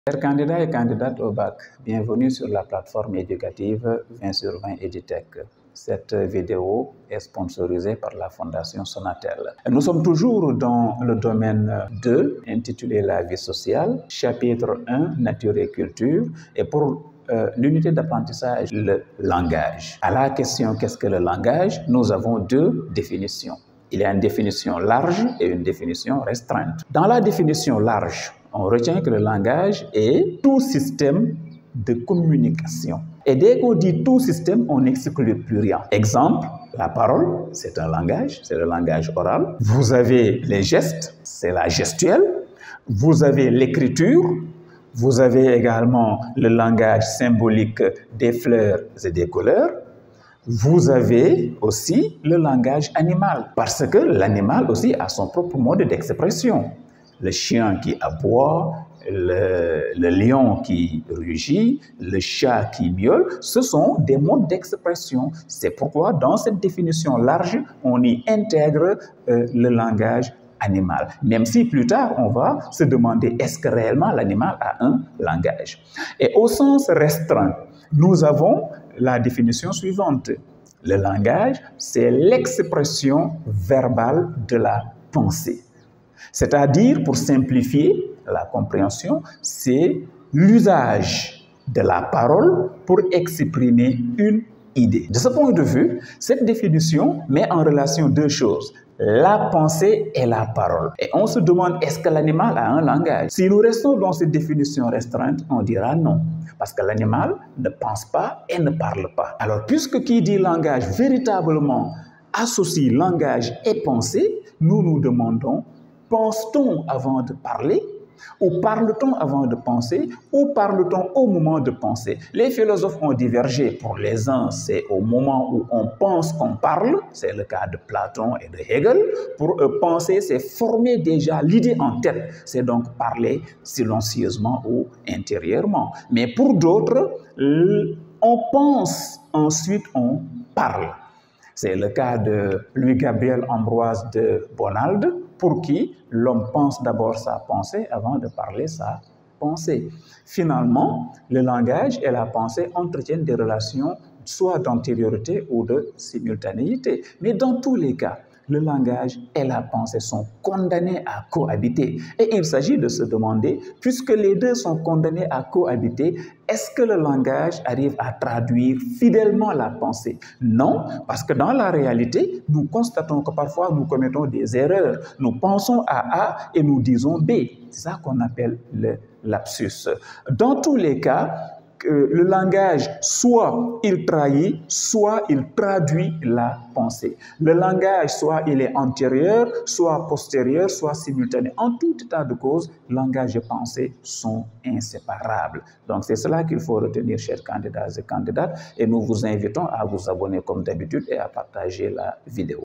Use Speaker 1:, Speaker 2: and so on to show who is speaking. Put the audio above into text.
Speaker 1: Chers candidats et candidates au bac, bienvenue sur la plateforme éducative 20/20 EduTech. Cette vidéo est sponsorisée par la Fondation Sonatel. Nous sommes toujours dans le domaine 2, intitulé La vie sociale, chapitre 1, nature et culture, et pour l'unité d'apprentissage, le langage. À la question « qu'est-ce que le langage ?», nous avons deux définitions. Il y a une définition large et une définition restreinte. Dans la définition large, on retient que le langage est tout système de communication. Et dès qu'on dit tout système, on n'exclut plus rien. Exemple, la parole, c'est un langage, c'est le langage oral. Vous avez les gestes, c'est la gestuelle. Vous avez l'écriture. Vous avez également le langage symbolique des fleurs et des couleurs. Vous avez aussi le langage animal, parce que l'animal aussi a son propre mode d'expression. Le chien qui aboie, le lion qui rugit, le chat qui miaule, ce sont des modes d'expression. C'est pourquoi dans cette définition large, on y intègre le langage animal. Même si plus tard, on va se demander est-ce que réellement l'animal a un langage. Et au sens restreint, nous avons la définition suivante. Le langage, c'est l'expression verbale de la pensée. C'est-à-dire, pour simplifier la compréhension, c'est l'usage de la parole pour exprimer une idée. De ce point de vue, cette définition met en relation deux choses, la pensée et la parole. Et on se demande, est-ce que l'animal a un langage? Si nous restons dans cette définition restreinte, on dira non. Parce que l'animal ne pense pas et ne parle pas. Alors, puisque qui dit langage véritablement associe langage et pensée, nous nous demandons, pense-t-on avant de parler? Ou parle-t-on avant de penser? Ou parle-t-on au moment de penser? Les philosophes ont divergé. Pour les uns, c'est au moment où on pense qu'on parle. C'est le cas de Platon et de Hegel. Pour eux, penser, c'est former déjà l'idée en tête. C'est donc parler silencieusement ou intérieurement. Mais pour d'autres, on pense, ensuite on parle. C'est le cas de Louis-Gabriel Ambroise de Bonald, pour qui l'homme pense d'abord sa pensée avant de parler sa pensée. Finalement, le langage et la pensée entretiennent des relations soit d'antériorité ou de simultanéité. Mais dans tous les cas, le langage et la pensée sont condamnés à cohabiter. Et il s'agit de se demander, puisque les deux sont condamnés à cohabiter, est-ce que le langage arrive à traduire fidèlement la pensée? Non, parce que dans la réalité, nous constatons que parfois nous commettons des erreurs. Nous pensons à A et nous disons B. C'est ça qu'on appelle le lapsus. Dans tous les cas, le langage, soit il trahit, soit il traduit la pensée. Le langage, soit il est antérieur, soit postérieur, soit simultané. En tout état de cause, langage et pensée sont inséparables. Donc c'est cela qu'il faut retenir, chers candidats et candidates, et nous vous invitons à vous abonner comme d'habitude et à partager la vidéo.